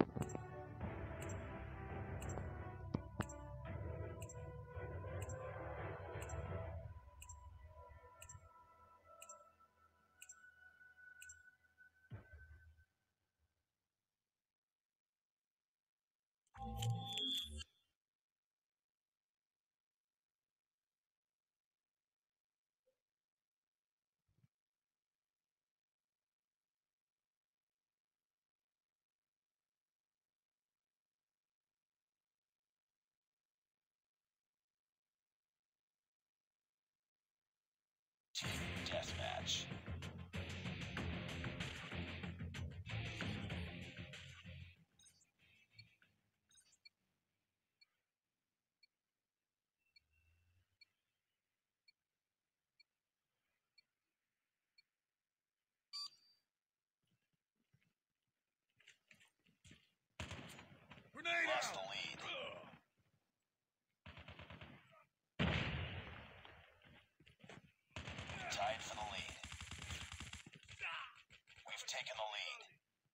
Deathmatch. Lost the lead. Tied for the lead. We've taken the lead.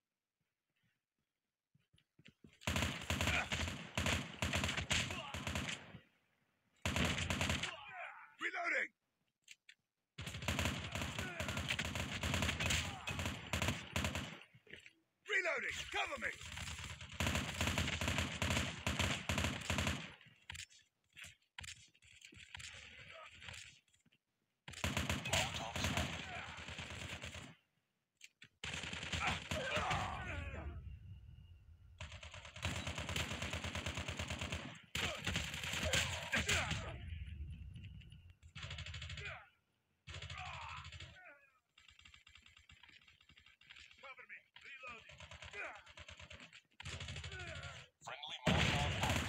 Reloading! Reloading! Cover me! Friendly Molotov out.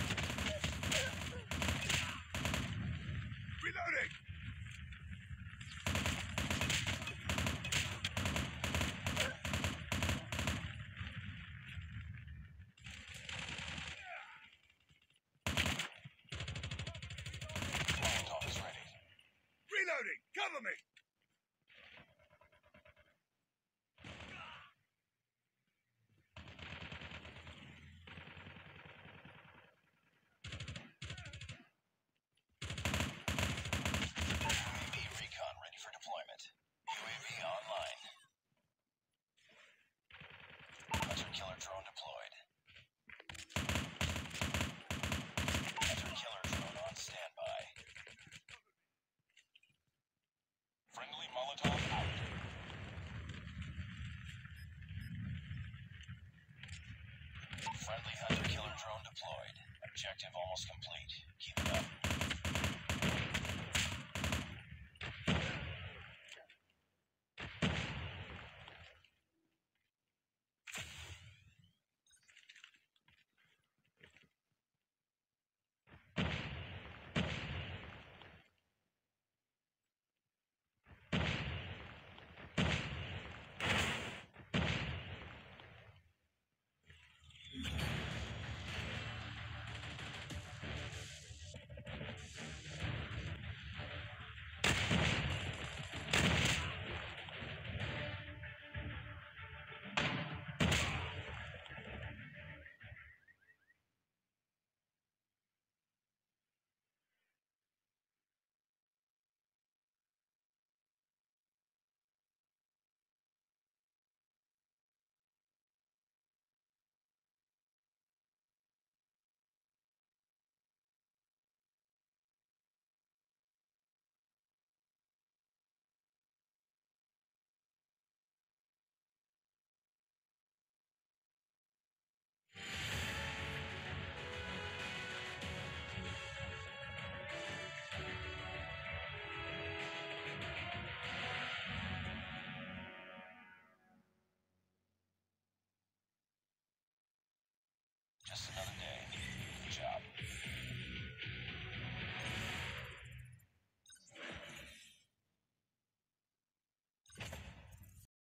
Reloading! Molotov is ready. Reloading! Cover me! UAV recon ready for deployment. UAV online. Hunter killer drone deployed. Hunter killer drone on standby. Friendly Molotov out. Friendly hunter killer drone deployed. Objective almost complete. Keep it up.